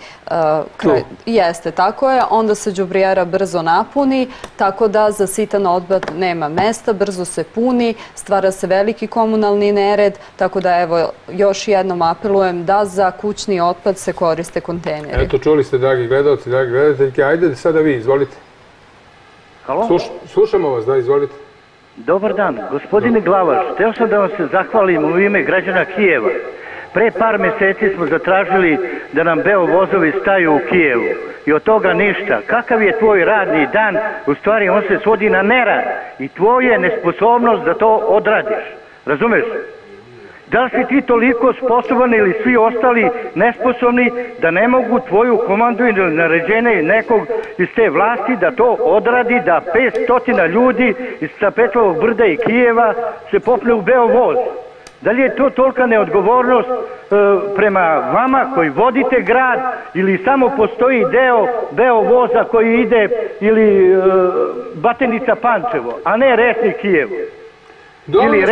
jeste, tako je, onda se đubrijera brzo napuni, tako da za sitan otpad nema mesta, brzo se puni, stvara se veliki komunalni nered, tako da evo još jednom apelujem da za kućni otpad se koriste kontejneri. Eto, čuli ste, dragi gledalci, dragi gledateljke, ajde sada vi, izvolite. Halo? Slušamo vas, da, izvolite. Dobar dan, gospodine Glavaš, hteo sam da vam se zahvalim u ime građana Kijeva. Pre par meseci smo zatražili da nam Beo vozovi staju u Kijevu i od toga ništa. Kakav je tvoj radni dan? U stvari on se svodi na nerad i tvoja nesposobnost da to odradiš. Razumeš? Da li si ti toliko sposoban ili svi ostali nesposobni da ne mogu tvoju komandu ili naređenje nekog iz te vlasti da to odradi, da 500 ljudi iz Petrovog brda i Kijeva se popne u Beo voz? Da li je to tolika neodgovornost prema vama koji vodite grad ili samo postoji deo Beo voza koji ide ili Batenica Pančevo, a ne Resnik Kijevo? Dovoljno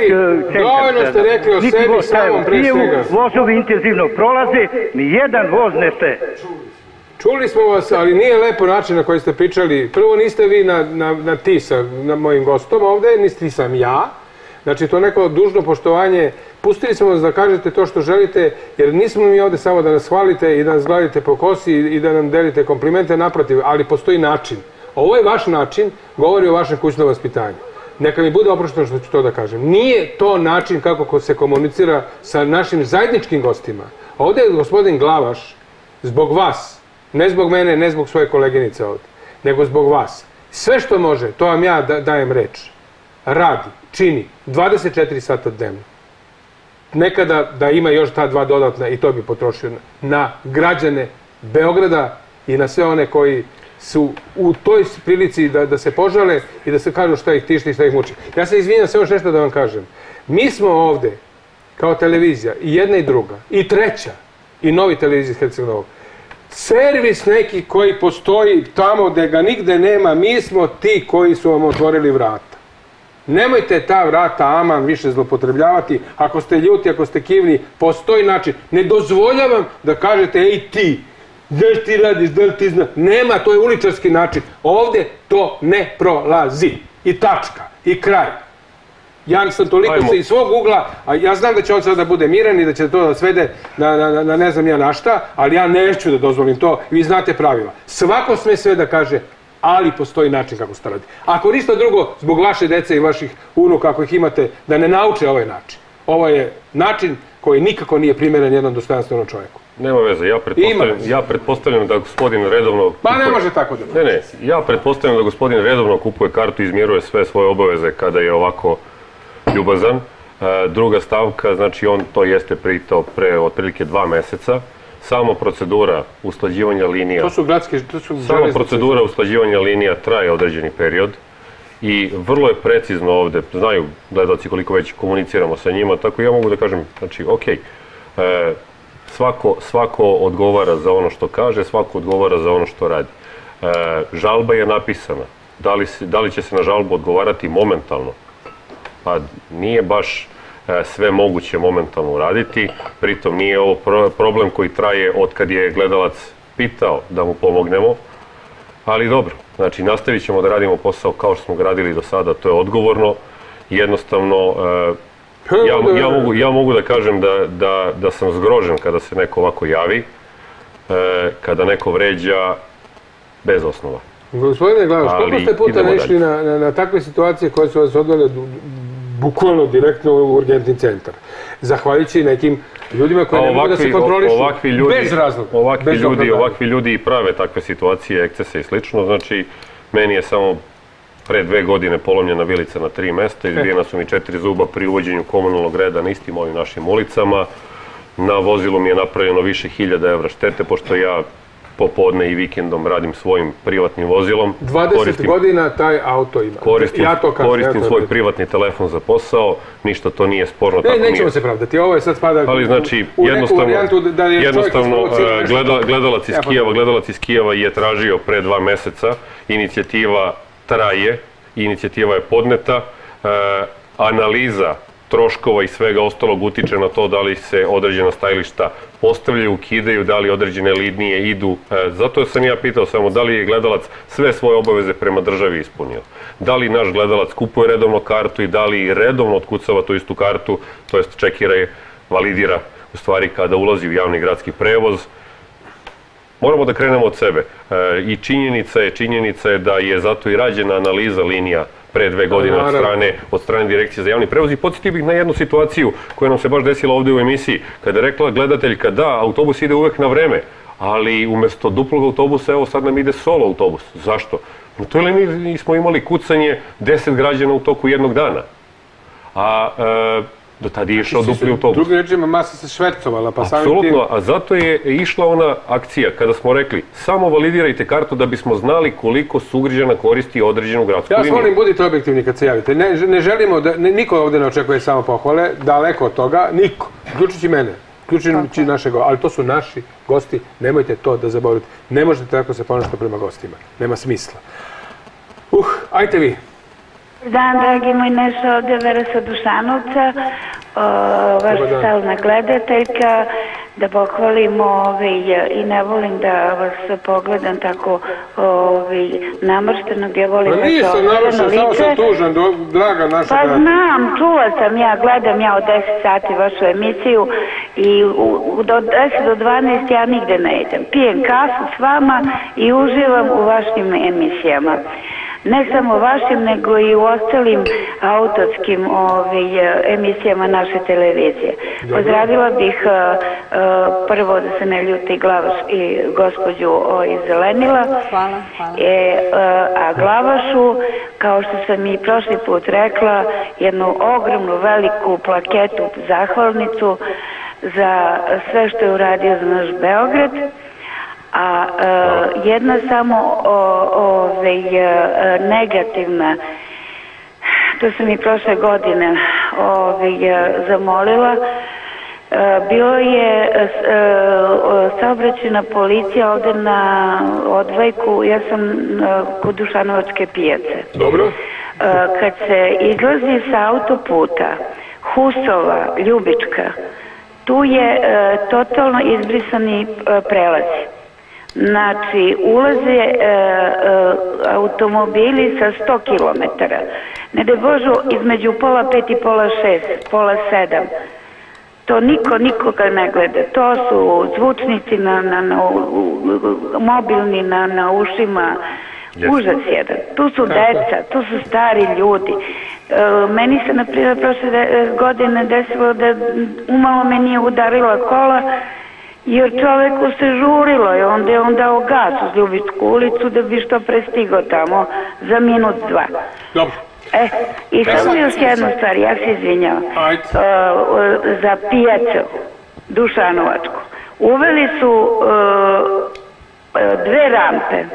ste rekli o sebi samom pre svega. Vozovi intenzivno prolaze, nijedan voz ne ste. Čuli smo vas, ali nije lepo način na koji ste pričali. Prvo niste vi na ti sa mojim gostom ovde, niste sam ja. Znači, to neko dužno poštovanje. Pustili smo vas da kažete to što želite, jer nismo mi ovde samo da nas hvalite i da nas gladite po kosi i da nam delite komplimente, naprotiv, ali postoji način. Ovo je vaš način, govori o vašem kućnom vaspitanju. Neka mi bude oprošteno što ću to da kažem. Nije to način kako se komunicira sa našim zajedničkim gostima. Ovde je gospodin Glavaš, zbog vas, ne zbog mene, ne zbog svoje koleginice ovde, nego zbog vas. Sve što može, to vam ja dajem reč, radi, čini 24 sata dnevno. Nekada da ima još ta 2 dodatna i to bi potrošio na građane Beograda i na sve one koji su u toj prilici da se požale i da se kažu šta ih tišti i šta ih muči. Ja se izvinjam, sve još nešto da vam kažem. Mi smo ovde kao televizija i jedna i druga i treća i novi televizija iz Herceg-Novog. Servis neki koji postoji tamo gde ga nigde nema, mi smo ti koji su vam otvorili vrata. Nemojte ta vrata aman više zlopotrebljavati. Ako ste ljuti, ako ste kivni, postoji način. Ne dozvoljavam da kažete, ej ti, da li ti radiš, da li ti znaš. Nema, to je uličarski način. Ovde to ne prolazi. I tačka. I kraj. Ja sam toliko se iz svog ugla, a ja znam da će on sada bude miran i da će to da svede na ne znam ja na šta, ali ja neću da dozvolim to i vi znate pravila. Svako sme sve da kaže, ali postoji način kako se to radi. Ako ništa drugo, zbog vaše dece i vaših unuka, ako ih imate, da ne nauče ovaj način. Ovo je način koji nikako nije primjeren jednom dostojanstvenom čovjeku. Nema veze, ja pretpostavljam da gospodin redovno... Pa ne može tako da... Ne, ja pretpostavljam da gospodin redovno kupuje kartu i izmiruje sve svoje obaveze kada je ovako ljubazan. Druga stavka, znači on to jeste pritao pre otprilike 2 meseca. Samo procedura usklađivanja linija... To su gradske... Samo procedura usklađivanja linija traje određeni period. I vrlo je precizno ovde, znaju gledalci koliko već komuniciramo sa njima, tako ja mogu da kažem, znači, okej, svako odgovara za ono što kaže, svako odgovara za ono što radi. Žalba je napisana. Da li će se na žalbu odgovarati momentalno? Pa nije baš sve moguće momentalno uraditi, pritom nije ovo problem koji traje od kad je gledalac pitao da mu pomognemo, ali dobro, znači nastavit ćemo da radimo posao kao što smo ga radili do sada, to je odgovorno, jednostavno ja mogu da kažem da sam zgrožen kada se neko ovako javi, kada neko vređa bez osnova. Gospodine Glavaš, koliko ste puta naišli na takve situacije koje su vas odvele bukvalno direktno u urgentni centar? Zahvaljujući nekim ljudima koji ne mogu da se kontrolišu bez razloga. Ovakvi ljudi i prave takve situacije, ekcese i slično. Znači, meni je samo pre 2 godine polomljena vilica na 3 mesta, izbijena su mi 4 zuba pri uvođenju komunalnog reda na istim ovim našim ulicama. Na vozilu mi je napravljeno više 1000 evra štete, pošto ja popodne i vikendom radim svojim privatnim vozilom. 20 godina taj auto ima. Koristim svoj privatni telefon za posao, ništa to nije sporno. Nećemo se pravdati, ovo je sad spada ali znači, jednostavno gledalac iz Kijeva je tražio pre 2 meseca, inicijativa traje, inicijativa je podneta, analiza troškova i svega ostalog utiče na to da li se određena stajališta postavljaju, ukidaju, da li određene linije idu. Zato sam ja pitao samo da li je gledalac sve svoje obaveze prema državi ispunio. Da li naš gledalac kupuje redovno kartu i da li redovno otkucava tu istu kartu, to jest čekira je, validira u stvari kada ulazi u javni gradski prevoz. Moramo da krenemo od sebe. I činjenica je da je zato i rađena analiza linija pre 2 godine od strane Direkcije za javni prevoz. I podsjetio bih na jednu situaciju koja nam se baš desila ovde u emisiji, kada je rekla gledateljka da, autobus ide uvek na vreme, ali umesto duplog autobusa, evo sad nam ide solo autobus. Zašto? Na toj liniji smo imali kucanje 10 građana u toku jednog dana. A do tada je išao dupli autobus. Drugim rečima, masa se švercovala, pa samim tim... Apsolutno, a zato je išla ona akcija kada smo rekli samo validirajte kartu da bismo znali koliko sugrađana koristi određenu gradsku liniju. Ja vas molim, budite objektivni kad se javite. Ne želimo da... Niko ovde ne očekuje samo pohvale, daleko od toga, niko. Uključujući mene, uključujući našeg, ali to su naši gosti, nemojte to da zaboravite. Ne možete tako se ponašati prema gostima. Nema smisla. Ajte vi. Dan, dragi moj Nešo, ovde Vera sa Dušanovca, vaša stalna gledateljka, da pohvalimo i ne volim da vas pogledam tako namrštenog, ja volim vaše nisam namršten, samo sam tužan, draga naša gledateljka. Pa znam, čula sam, gledam od 10 sati vašu emisiju i do 10 do 12 ja nigde ne idem. Pijem kafu s vama i uživam u vašim emisijama. Ne samo vašim, nego i u ostalim autorskim emisijama naše televizije. Pozdravila bih prvo da se ne ljuti Glavaš i gospođu iz Zelenila. Hvala. A Glavašu, kao što sam i prošli put rekla, jednu ogromnu veliku plaketu, zahvalnicu za sve što je uradio za naš Beograd. A jedna samo negativna, to sam i prošle godine zamolila, bilo je saobraćajna policija ovde na Odvajku, ja sam kod Dušanovačke pijace. Dobro. Kad se izlazi sa autoputa Husova, Ljubička, tu je totalno izbrisani prelazi. Znači, ulaze automobili sa 100 km. Ne daj Božu, između pola 5 i pola 6, pola 7. To nikoga ne gleda. To su zvučnici mobilni na ušima. Užas jedan. Tu su deca, tu su stari ljudi. Meni se, na primjer, prošle godine desilo da umalo me nije udarila kola, jer čoveku se žurilo i onda je on dao gas uz Ljubičku ulicu da bi što prestigao tamo za minut, dva. Dobro. I samo još jednu stvar, ja se izvinjavam. Za pijacu Dušanovačku. Uveli su 2 rampe.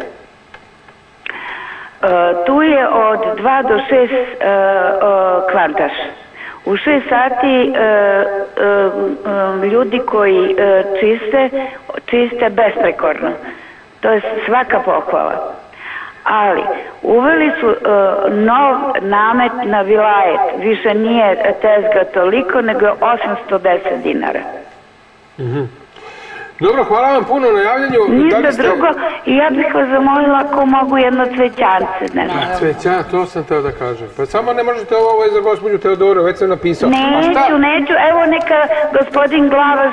Tu je od 2 do 6 kvantaš. U 6 sati ljudi koji čiste besprekorno. To je svaka pohvala. Ali uveli su nov namet na vilajet. Više nije tezga toliko, nego 810 dinara. Dobro, hvala vam puno na javljanju. Ništa drugo, i ja bih vas zamolila ako mogu jedno cvećance. Cveća, to sam teo da kažem. Pa samo ne možete ovo je za gospođu Teodoru, već sam napisao. Neću, evo neka gospodin Glavaš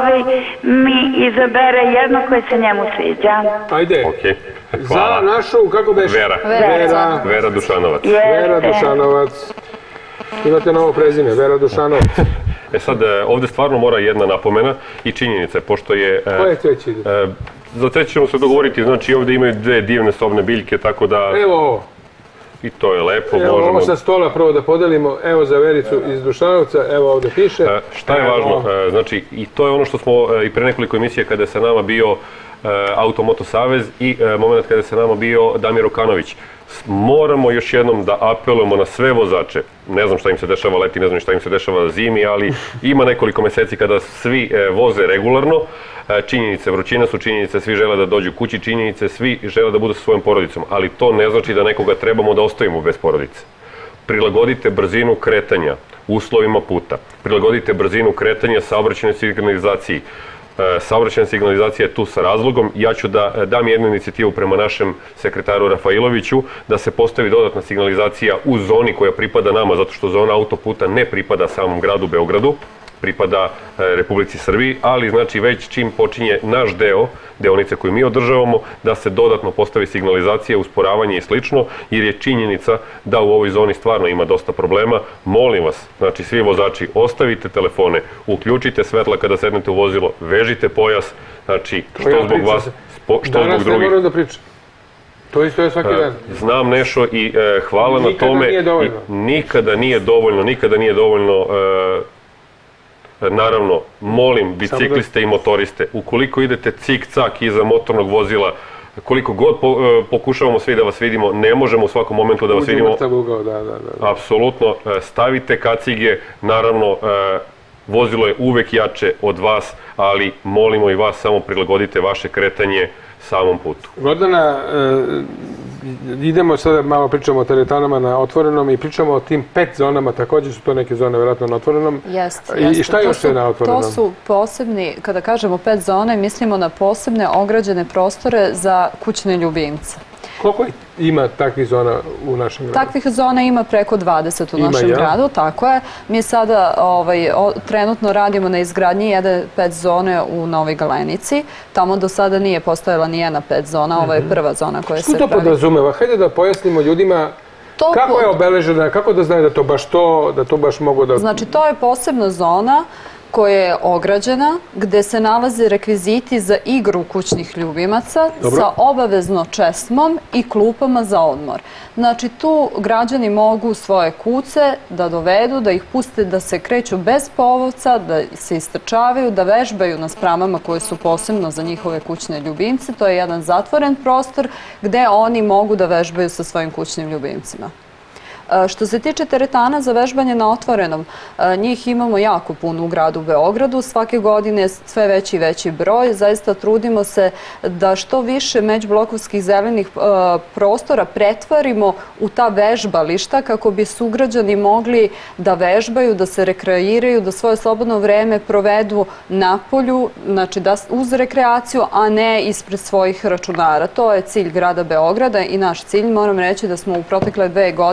mi izabere jedno koje se njemu sviđa. Ajde. Za našu, kako beše? Vera Dušanovac. Vera Dušanovac. Imate novo prezime, Vera Dušanovac. Sad, ovde stvarno mora jedna napomena i činjenica, pošto je... Koje cveće ide? Za cveće ćemo se dogovoriti, znači ovde imaju 2 divne sobne biljke, tako da... Evo ovo. I to je lepo, možemo... Evo ovo sa stola prvo da podelimo, evo za Vericu iz Dušanovca, evo ovde piše. Šta je važno? Znači, i to je ono što smo i pre nekoliko emisija kada je sa nama bio Automoto Savez i moment kada je sa nama bio Damir Okanović. Moramo još jednom da apelujemo na sve vozače. Ne znam šta im se dešava leti, ne znam šta im se dešava zimi, ali ima nekoliko meseci kada svi voze regularno. Činjenice, vrućina su činjenice, svi žele da dođu kući, činjenice, svi žele da budu sa svojom porodicom, ali to ne znači da nekoga trebamo da ostavimo bez porodice. Prilagodite brzinu kretanja uslovima puta, prilagodite brzinu kretanja saobraćajnoj signalizaciji. Saobraćajna signalizacija je tu sa razlogom. Ja ću da dam jednu inicijativu prema našem sekretaru Rafailoviću da se postavi dodatna signalizacija u zoni koja pripada nama, zato što zona autoputa ne pripada samom gradu Beogradu, pripada Republici Srbiji, ali znači već čim počinje naš deo, deonice koju mi održavamo, da se dodatno postavi signalizacija, usporavanje i slično, jer je činjenica da u ovoj zoni stvarno ima dosta problema. Molim vas, znači svi vozači, ostavite telefone, uključite svetla kada sednete u vozilo, vežite pojas, znači što zbog vas, što zbog drugih. Danas ne moram da pričam. To isto je svaki dan. Znam Nešo i hvala na tome. Nikada nije dovoljno. Naravno, molim bicikliste i motoriste, ukoliko idete cik-cak iza motornog vozila, koliko god pokušavamo svi da vas vidimo, ne možemo u svakom momentu da vas vidimo. Apsolutno, stavite kacige, naravno, vozilo je uvek jače od vas, ali molimo i vas, samo prilagodite vaše kretanje samom putu. Gordana, idemo sada, malo pričamo o teretanama na otvorenom i pričamo o tim 5 zonama, također su to neke zone vjerojatno na otvorenom. I šta još je na otvorenom? To su posebni, kada kažemo 5 zone, mislimo na posebne ograđene prostore za kućne ljubimce. Koliko ima takvih zona u našem gradu? Takvih zona ima preko 20 u našem gradu, tako je. Mi sada trenutno radimo na izgradnji 5 zone u Novoj Galenici. Tamo do sada nije postojala ni jedna 5 zona, ovo je prva zona koja se pravi. Što to podrazumeva? Hajde da pojasnimo ljudima kako je obeležena, kako da znaju da to baš mogu da... Znači, to je posebna zona koja je ograđena, gde se nalaze rekviziti za igru kućnih ljubimaca sa obavezno česmom i klupama za odmor. Znači, tu građani mogu svoje kuce da dovedu, da ih puste da se kreću bez povodca, da se istrčavaju, da vežbaju na spramama koje su posebno za njihove kućne ljubimce. To je jedan zatvoren prostor gde oni mogu da vežbaju sa svojim kućnim ljubimcima. Što se tiče teretana za vežbanje na otvorenom, njih imamo jako puno u gradu Beogradu. Svake godine sve veći i veći broj. Zaista trudimo se da što više međublokovskih zelenih prostora pretvarimo u ta vežbališta kako bi sugrađani mogli da vežbaju, da se rekreiraju, da svoje slobodno vreme provedu na polju, znači uz rekreaciju, a ne ispred svojih računara. To je cilj grada Beograda i naš cilj. Moram reći da smo u protekle 2 godine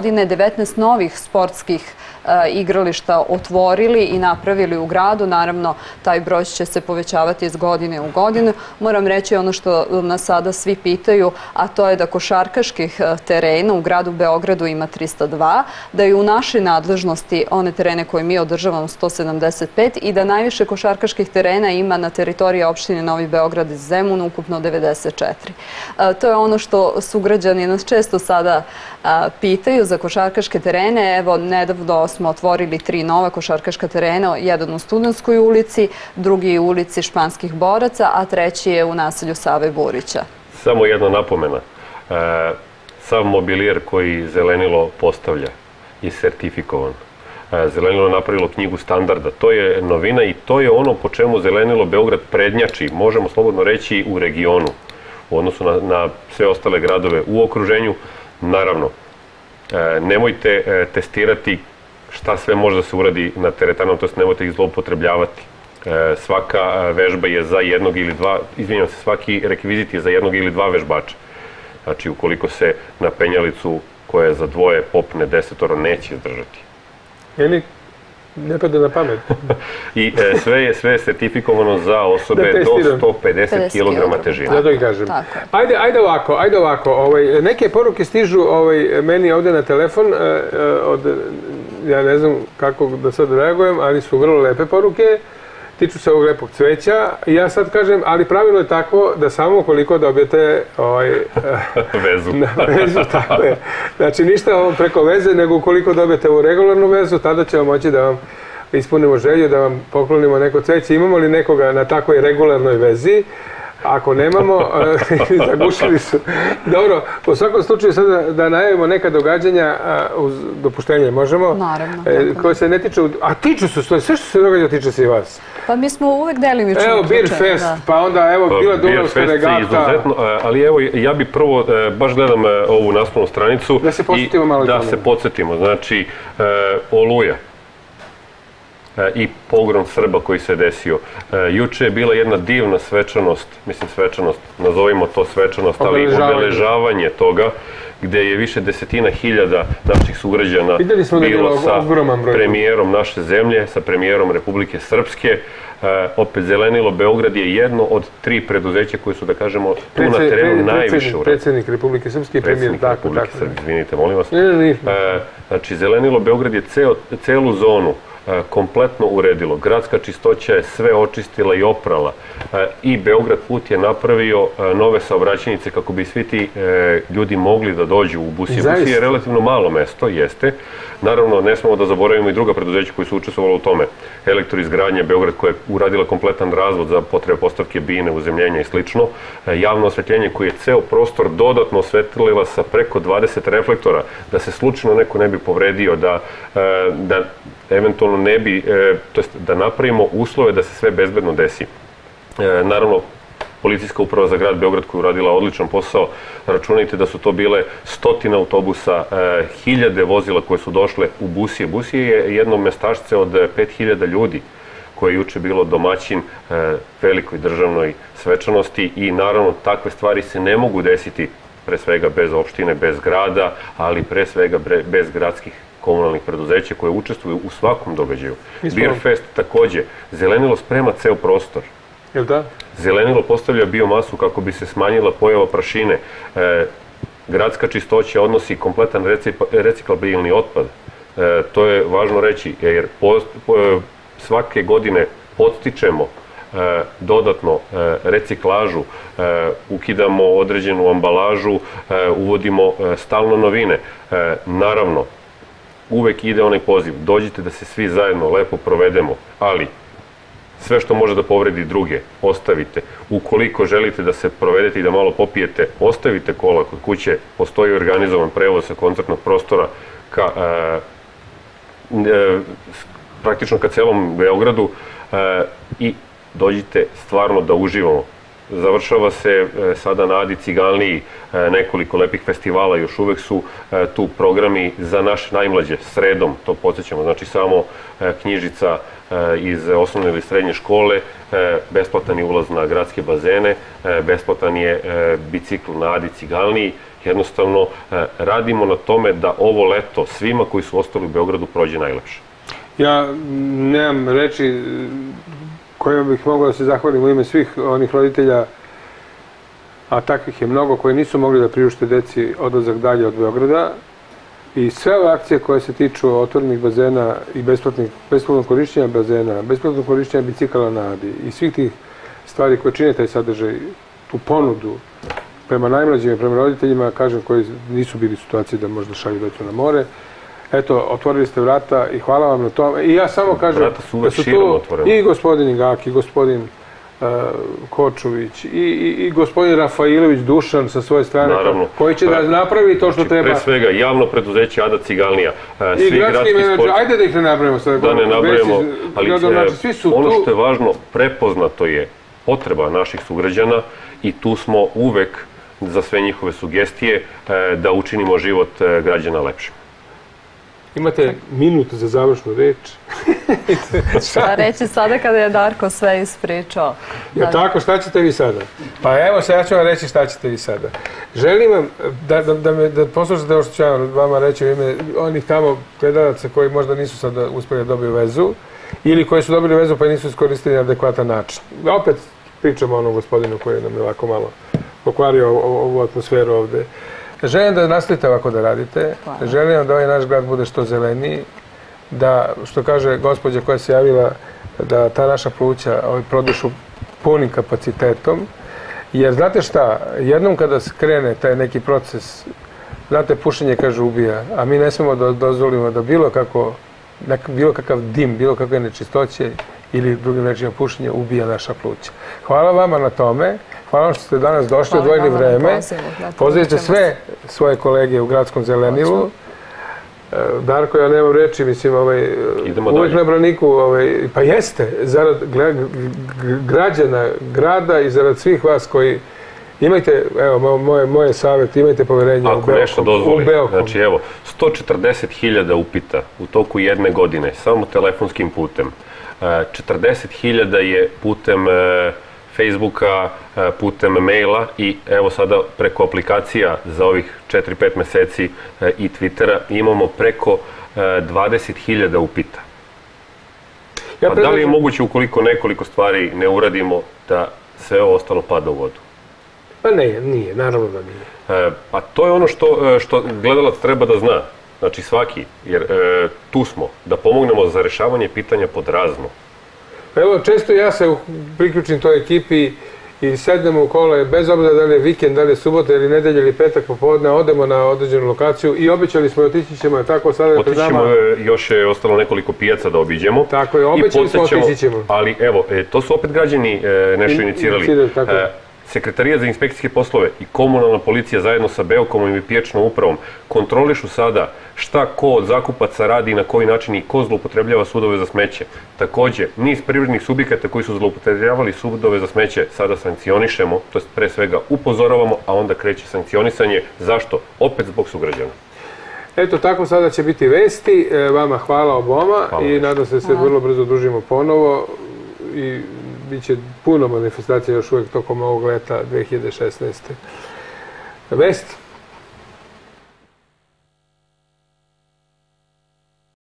19 novih sportskih igrališta otvorili i napravili u gradu. Naravno, taj broj će se povećavati iz godine u godinu. Moram reći ono što nas sada svi pitaju, a to je da košarkaških terena u gradu Beogradu ima 302, da je u našoj nadležnosti one terene koje mi održavamo 175 i da najviše košarkaških terena ima na teritoriji opštine Novi Beograd i Zemun, ukupno 94. To je ono što sugrađani nas često sada pitaju za košarkaške terene. Evo, nedavno smo otvorili 3 nova košarkaška terena, jedan u Studentskoj ulici, drugi u ulici Španskih boraca, a treći je u naselju Save Burića. Samo jedna napomena. Sav mobilijer koji Zelenilo postavlja je sertifikovan. Zelenilo je napravilo knjigu standarda. To je novina i to je ono po čemu Zelenilo Beograd prednjači, možemo slobodno reći, u regionu u odnosu na sve ostale gradove u okruženju. Naravno, nemojte testirati šta sve može da se uradi na teretanama, to jest nemojte ih zloupotrebljavati. Svaka vežba je za jednog ili dva, izvinjam se, svaki rekvizit je za jednog ili dva vežbača. Znači, ukoliko se na penjalicu koja je za dvoje popne 10, neće izdržati. Ili ne pada na pamet. I sve je sertifikovano za osobe do 150 kg težine. Da to i kažem. Ajde ovako. Neke poruke stižu meni ovde na telefon, ja ne znam kako da sad reagujem, ali su vrlo lepe poruke. Tiču se ovog lepog cveća. Ja sad kažem, ali pravilo je tako da samo ukoliko dobijete vezu, tako je. Znači ništa preko veze, nego ukoliko dobijete ovu regularnu vezu, tada ćemo moći da vam ispunimo želju, da vam poklonimo neko cveće. Imamo li nekoga na takvoj regularnoj vezi? Ako nemamo, zagušili su. Dobro, u svakom slučaju sada da najavimo neka događanja uz dopuštenje, možemo? Naravno. Koje se ne tiču, a tiču se, sve što se događa tiče se i vas. Pa mi smo uvek delimično uključeni. Evo, Beer Fest, pa onda evo bila Dunavska regata. Ali evo, ja bi prvo, baš gledam ovu naslovnu stranicu. Da se podsjetimo malo. Da se podsjetimo, znači Oluja i pogrom Srba koji se desio. Juče je bila jedna divna svečanost, nazovimo to svečanost, ali obeležavanje toga, gde je više desetina hiljada naših sugrađana bilo sa premijerom naše zemlje, sa premijerom Republike Srpske. Opet Zelenilo Beograd je jedno od 3 preduzeća koje su, da kažemo, tu na terenu najviše uradili. Predsjednik Republike Srpske i premijer, tako. Izvinite, molim vas. Znači, Zelenilo Beograd je celu zonu kompletno uredilo. Gradska čistoća je sve očistila i oprala i Beograd put je napravio nove saobraćajnice kako bi svi ti ljudi mogli da dođu u Busije. Busije je relativno malo mesto, jeste. Naravno, ne smemo da zaboravimo i druga preduzeća koji su učestvovali u tome. Elektroizgradnja Beograd koja je uradila kompletan razvod za potrebe postavke bine, uzemljenja i slično. Javno osvetljenje koje je ceo prostor dodatno osvetlila sa preko 20 reflektora, da se slučajno neko ne bi povredio, da eventualno ne bi, to jest da napravimo uslove da se sve bezbedno desi. Naravno, Policijska uprava za grad Beograd koja je uradila odličan posao, računajte da su to bile 100 autobusa, 1000 vozila koje su došle u Busije. Busije je jedno mestašce od 5000 ljudi koje je juče bilo domaćin velikoj državnoj svečanosti i naravno takve stvari se ne mogu desiti pre svega bez opštine, bez grada, ali pre svega bez gradskih komunalnih preduzeća koje učestvuju u svakom događaju. Beer Fest takođe, Zelenilo sprema ceo prostor. Jel da? Zelenilo postavlja biomasu kako bi se smanjila pojava prašine. Gradska čistoća odnosi kompletan reciklabilni otpad. To je važno reći jer svake godine podstičemo dodatno reciklažu, ukidamo određenu ambalažu, uvodimo stalno novine. Naravno, uvek ide onaj poziv, dođite da se svi zajedno lepo provedemo, ali sve što može da povredi druge, ostavite. Ukoliko želite da se provedete i da malo popijete, ostavite kola kod kuće, postoji organizovan prevoz sa koncertnog prostora praktično ka celom Beogradu i dođite stvarno da uživamo. Završava se sada na Adi Ciganliji nekoliko lepih festivala, još uvek su tu programi za naše najmlađe, sredom, to podsjećamo, znači samo knjižica iz osnovne ili srednje škole, besplatan je ulaz na gradske bazene, besplatan je bicikl na Adi Ciganliji jednostavno radimo na tome da ovo leto svima koji su ostali u Beogradu prođe najlepše. Ja nemam reči kojima bih mogao da se zahvalim u ime svih onih roditelja, a takvih je mnogo, koji nisu mogli da priušte deci odlazak dalje od Beograda. I sve ove akcije koje se tiču otvorenih bazena i besplatnog korišćenja bazena, besplatnog korišćenja bicikala na Adi i svih tih stvari koje čine taj sadržaj, tu ponudu prema najmlađima i prema roditeljima, kažem, koji nisu bili u situaciji da možda šalju decu na more. Eto, otvorili ste vrata i hvala vam na tome. I ja samo kažem da su tu i gospodin Igaki, i gospodin Kočović i gospodin Rafailović Dušan sa svoje strane, koji će da napravi to što treba. Pre svega, javno preduzeće Ada Cigalnija, i gradski menadžer, ajde da ih ne napravimo sad. Da ne napravimo, ali ono što je važno, prepoznato je potreba naših sugrađana i tu smo uvek za sve njihove sugestije da učinimo život građana lepšim. Imate minut za završnu reč. Šta reći sada kada je Darko sve ispričao? Ja tako, šta ćete vi sada? Pa evo, ja ću vam reći šta ćete vi sada. Želim vam da poslušate ovo što ću vama reći u ime onih tamo gledalaca koji možda nisu sada uspeli da dobiju vezu ili koji su dobili vezu pa nisu iskoristili na adekvatan način. Opet pričamo o onom gospodinu koji nam je ovako malo pokvario ovu atmosferu ovde. Želim da nastavite ovako da radite, želim da ovaj naš grad bude što zeleniji, da, što kaže gospođa koja se javila, da ta naša pluća produšu punim kapacitetom, jer znate šta, jednom kada se krene taj neki proces, znate, pušenje kaže ubija, a mi ne smemo da dozvolimo da bilo kakav dim, bilo kakve nečistoće ili drugim rečima pušenje ubija naša pluća. Hvala vama na tome. Hvala vam što ste danas došli, odvojili vreme. Pozdravite sve svoje kolege u gradskom zelenilu. Darko, ja nemam reči, mislim, uvijek na braniku, pa jeste, zarad građana grada i zarad svih vas koji imajte, evo, moje savjet, imajte poverenje u Beokom. Ako nešto dozvoli, znači evo, 140.000 upita u toku jedne godine, samo telefonskim putem. 40.000 je putem Facebooka, putem maila i evo sada preko aplikacija za ovih 4-5 meseci i Twittera imamo preko 20.000 upita. Pa da li je moguće ukoliko nekoliko stvari ne uradimo da sve ovo ostalo pada u vodu? Pa nije, naravno da nije. Pa to je ono što gledalac treba da zna, znači svaki, jer tu smo, da pomognemo za rešavanje pitanja pod razno. Evo, često ja se priključim toj ekipi i sednemo u kola, bez obzira da li je vikend, da li je subota ili nedelja ili petak popodne, odemo na određenu lokaciju i obećali smo i otići ćemo, tako sada je pred nama. Otići ćemo, još je ostalo nekoliko pijaca da obiđemo. Tako je, obećali smo, otići ćemo. Ali evo, to su opet građani nešto inicirali. Sekretarijat za inspekcijske poslove i komunalna policija zajedno sa Beokomom i Pijačnom upravom kontrolišu sada šta ko od zakupaca radi i na koji način i ko zloupotrebljava sudove za smeće. Takođe, niz privrednih subjekata koji su zloupotrebljavali sudove za smeće sada sankcionišemo, to jest pre svega upozoravamo, a onda kreće sankcionisanje. Zašto? Opet zbog sugrađana. Eto, tako sada će biti vesti. Vama hvala oboma i nadam se da se vrlo brzo družimo ponovo i bit će puno manifestacija još uvijek tokom ovog leta 2016. Vesti.